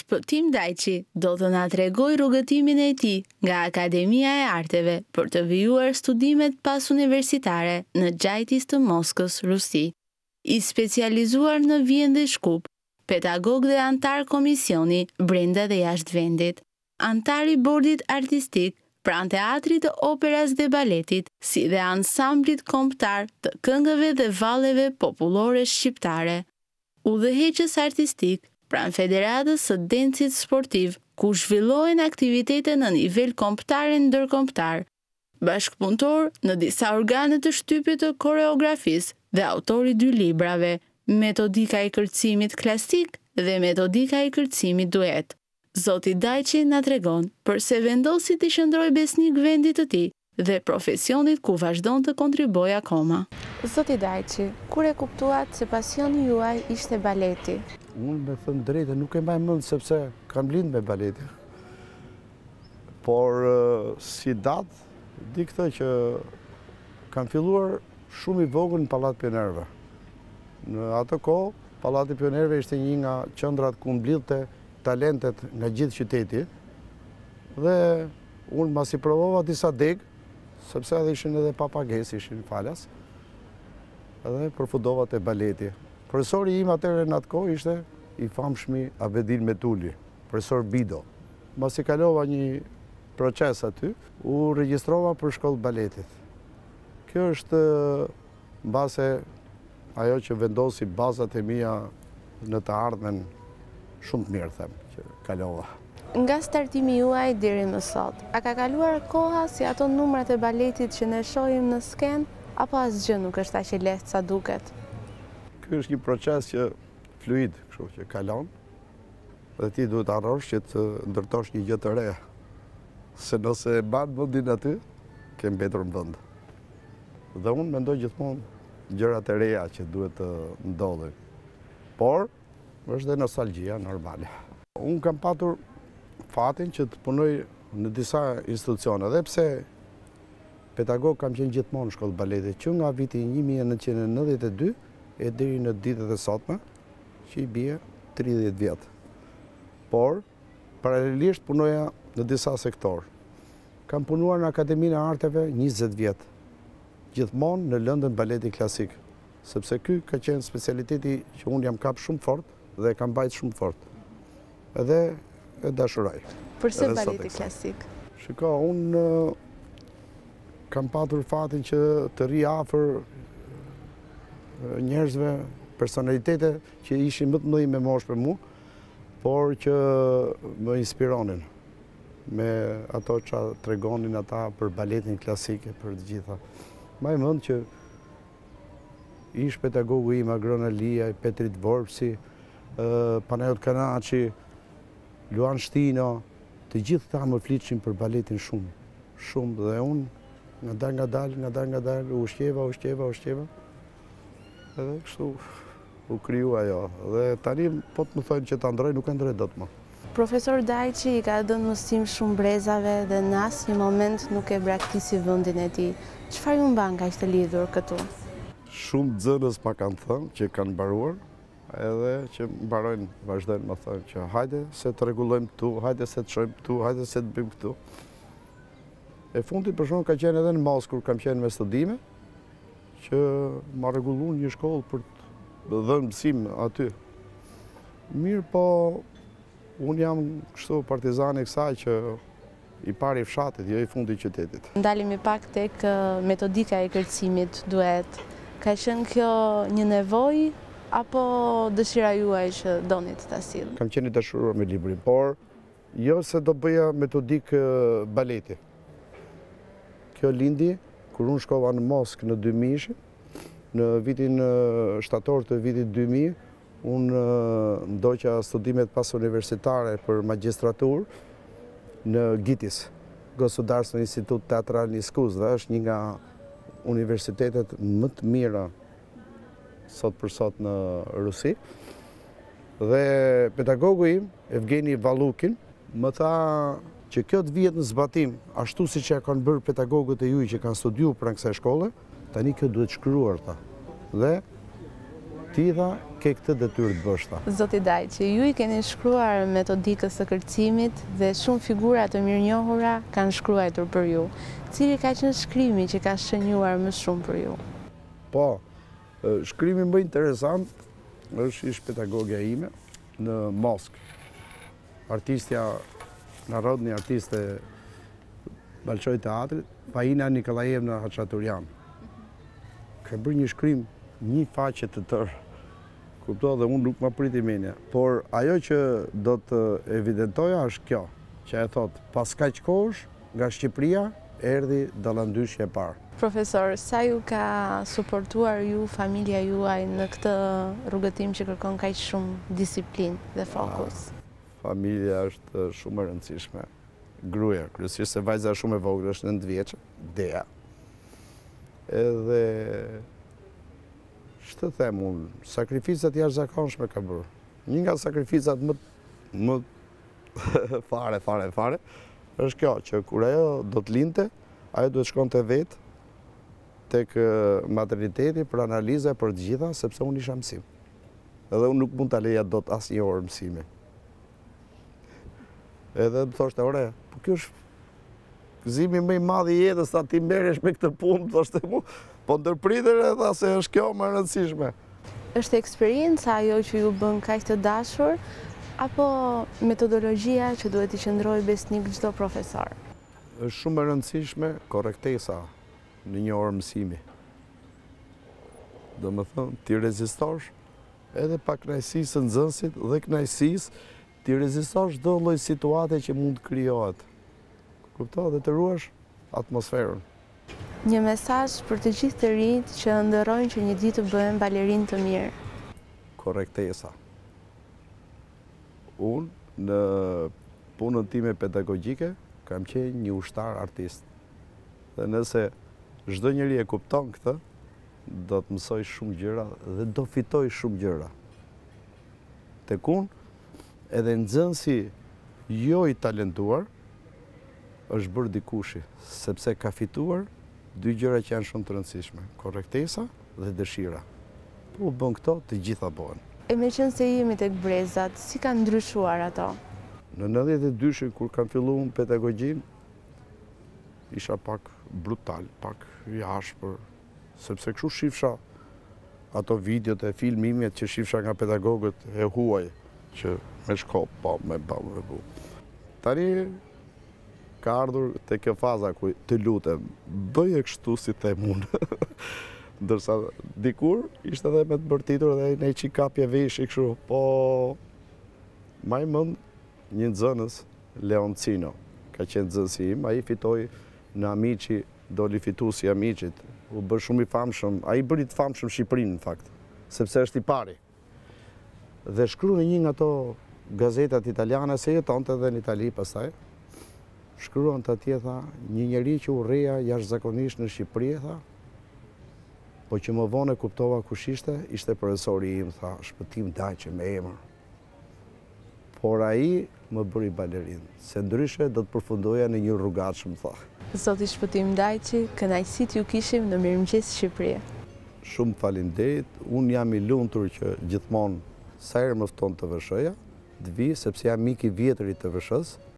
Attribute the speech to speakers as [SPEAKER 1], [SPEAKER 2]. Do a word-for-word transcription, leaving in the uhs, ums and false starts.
[SPEAKER 1] Shpëtim Dajqi do të na tregoj rrugëtimin e tij nga Akademia e Arteve për të vijuar studimet pas universitare në Gjajtis të Moskës, Rusi. I specializuar në vjen dhe shkup, pedagog dhe antar komisioni brenda dhe jashtë vendit, antar i bordit artistik pranë teatrit të operas dhe baletit, si dhe ansamblit kombëtar të këngëve dhe valleve popullore shqiptare. Udhëheqës artistik pranë Federatës së Dencit Sportiv, ku zhvillohen aktivitete në nivel kombëtar e ndërkombëtar, bashkëpunëtor në disa organe të shtypit të koreografisë dhe autori dy librave, Metodika e kërcimit klasik dhe Metodika e kërcimit duet. Zoti Dajqi na tregon përse vendosi të qëndrojë besnik vendit të tij dhe profesionit ku vazhdon të kontribuojë akoma. Zoti Dajqi, kur e kuptuat se pasioni juaj ishte baleti?
[SPEAKER 2] Unë me thënë drejtë, nuk e mbaj mend sepse kam lind me baleti. Por si datë, di këtë që kam filluar shumë i vogël në Pallat Pionerëve. Në atë kohë, Pallati Pionerëve ishte një nga qendrat ku mblidhte talentet nga gjithë qyteti. Dhe unë mas i provova disa degë, sepse edhe ishin edhe papagesë, ishin falas, edhe përfundova te baleti. Profesori im atëherë në atë kohë ishte i famshmi Abedin Metuli, profesor Bido. Mas i kalova një proces aty, u regjistrova për shkollë baletit. Kjo është mbase ajo që vendosi bazat e mia në të ardhmen shumë të mirë, them, që kalova.
[SPEAKER 1] Nga startimi juaj deri më sot, a ka kaluar koha si ato numrat e baletit që ne shohim në sken, apo asgjë nuk është aq e lehtë sa duket?
[SPEAKER 2] Ky është një proces që fluid, kështu që kalon, dhe ti duhet arrosh që të ndërtosh një gjë të re. Se nëse e mban vendin aty, ke mbetur në vend. Dhe unë mendoj gjithmonë gjërat e reja që duhet të ndodhin. Por është dhe nostalgjia normale. Unë kam patur fatin që të punoj në disa institucione, dhe pse pedagog kam qenë gjithmonë në shkollë baletit, që nga viti një mijë e nëntëqind e nëntëdhjetë e dy e deri në ditët e sotme, që i bie tridhjetë vjet. Por, paralelisht punoja në disa sektor. Kam punuar në Akademinë e Arteve njëzet vjet, gjithmonë në lëndën baleti klasik, sepse ky ka qenë specialiteti që unë jam kap shumë fort dhe kam bajt shumë fort. Edhe e dashuroj.
[SPEAKER 1] Përse baleti klasik?
[SPEAKER 2] Shiko, unë kam patur fatin që të ri afër njerëzve, personalitete që ishin më të mëdhenj me moshë për mua, por që më inspironin me ato që tregonin ata për baletin klasike, për të gjitha. Maj mend që ish pedagogu im Agron Alia, Petrit Vorpsi, Panajot Kanaçi, Luan Shtino, të gjithë ta më flitshin për baletin shumë, shumë, dhe unë nga dal nga dal, nga dal nga dal, u ushqeva, u ushqeva, u ushqeva, edhe kështu u kriju ajo, dhe tani po të më thojnë që ta ndroj, nuk e ndroj dot më.
[SPEAKER 1] Profesor Dajqi i ka dhënë mësim shumë brezave dhe në asnjë moment nuk e braktisi vendin e tij. Çfarë ju mban kaq të lidhur këtu?
[SPEAKER 2] Shumë xënës ma kanë thënë që kanë mbaruar, edhe që mbarojnë, vazhdojnë më thënë që hajde se të rregullojmë këtu, hajde se të shojmë këtu, hajde se të bëjmë këtu. E fundit për shkak ka qenë edhe në Moskë kur kam qenë me studime, që ma rregulluan një shkollë për të dhënë mësim aty. Mirë, po unë jam kështu partizani i kësaj që i pari i fshatit, jo i fundi i qytetit.
[SPEAKER 1] Ndalemi pak tek metodika e kërcimit duet. Ka qenë kjo një nevojë apo dëshira juaj që donit ta sill?
[SPEAKER 2] Kam qenë i dashuruar me librin, por jo se do bëja metodik baleti. Kjo lindi kur unë shkova në Moskë në dy mijë, në vitin shtator të vitit dy mijë, unë ndoqa studimet pas universitare për magjistraturë në Gitis, Gosudars në Institut Teatral në Iskuz, dhe është një nga universitetet më të mira sot për sot në Rusi. Dhe pedagogu im, Evgeni Valukin, më tha që kjo të vijet në zbatim, ashtu si që kanë bërë pedagogët e juj që kanë studiu pranë kësaj shkolle, tani kjo duhet shkruar ta. Dhe ti tha, ke këtë detyrë të bësh ta.
[SPEAKER 1] Zoti Dajqi, ju i keni shkruar metodikës së kërcimit dhe shumë figura të mirënjohura kanë shkruar për ju. Cili ka qenë shkrimi që ka shënjuar më shumë për ju?
[SPEAKER 2] Po, shkrimi më interesant është ish pedagogja ime në Moskë. Artistja, narodni artiste Balshoj Teatrit, Faina Nikolajevna Hachaturian. Ka bërë një shkrim, një faqe të tërë. Kupto dhe unë nuk më priti menja. Por ajo që do të evidentoja është kjo, që e thot, pas kaq kohësh nga Shqipëria, erdhi dallandyshja e parë.
[SPEAKER 1] Profesor, sa ju ka suportuar ju, familja juaj në këtë rrugëtim që kërkon kaq shumë disiplinë dhe fokus?
[SPEAKER 2] Familja është shumë e rëndësishme. Gruaja, kryesisht se vajza shumë e vogël, është nëntë vjeçë, Dea. Edhe ç'të them unë, sakrificat jashtëzakonshme ka bërë. Një nga sakrificat më më fare, fare, fare, është kjo, që kur ajo do të lindte, ajo duhet shkonte vetë tek materniteti për analiza për të gjitha, sepse unë isha mësim. Edhe unë nuk mund ta leja dot asnjë orë mësimi. Edhe më thoshte, ore, po kjo është gëzimi më i madh i jetës, ta ti merresh me këtë punë, thoshte mu, po ndërpritër e tha se është kjo më e rëndësishme.
[SPEAKER 1] Është eksperjenca ajo që ju bën kaq të dashur, apo metodologjia që duhet i qëndrojë besnik çdo profesor?
[SPEAKER 2] Është shumë e rëndësishme korrektesa në një orë mësimi. Do më thënë, ti rezistosh edhe pa kënaqësisë së nxënësit dhe kënaqësisë ti rezistosh çdo lloj situate që mund të krijohet. Kupto, dhe të ruash atmosferën.
[SPEAKER 1] Një mesazh për të gjithë të rinjt që ndërrojnë që një ditë të bëhen balerinë të mirë.
[SPEAKER 2] Korrektesa. Unë në punën time pedagogjike kam qenë një ushtar artist. Dhe nëse çdo njeri e kupton këtë, do të mësoj shumë gjëra dhe do fitoj shumë gjëra. Tek unë, edhe nxënësi jo i talentuar është bërë dikushi, sepse ka fituar dy gjëra që janë shumë të rëndësishme, korrektesa dhe dëshira. Po u bën këto, të gjitha bëhen.
[SPEAKER 1] E me qenë se jemi tek brezat, si kanë ndryshuar ato?
[SPEAKER 2] Në nëntëdhjetë e dy kur kam filluar pedagogjin, isha pak brutal, pak i ashpër, sepse kështu shifsha ato videot e filmimet që shifsha nga pedagogët e huaj, që me shkop, po, me ba, me bu. Tani ka ardhur te kjo faza ku të lutem, bëje kështu si them unë. Ndërsa dikur ishte edhe me të bërtitur dhe ne që kapje veshi kështu, po maj mend një nxënës, Leon Cino, ka qenë nxënësi im, ai fitoi në Amici, doli fituesi i Amicit, u bë shumë i famshëm, ai bëri të famshëm Shqipërinë në fakt, sepse është i pari. Dhe shkruaj në një nga ato gazetat italiane, se jetonte edhe në Itali pastaj. Shkruan të atje, tha, një njeri që urreja jashtëzakonisht në Shqipëri, tha, po që më vonë e kuptova kush ishte, ishte profesori im, tha, Shpëtim Dajqi me emër. Por ai më bëri balerin, se ndryshe do të përfundoja në një rrugatshëm, tha.
[SPEAKER 1] Zoti Shpëtim Dajqi, kënaqësitë ju kishim në Mirëmëngjes Shqipëri.
[SPEAKER 2] Shumë faleminderit, unë jam i lumtur që gjithmonë sa herë më fton të vëshëja, të vi, sepse jam mik i vjetër i të vëshës,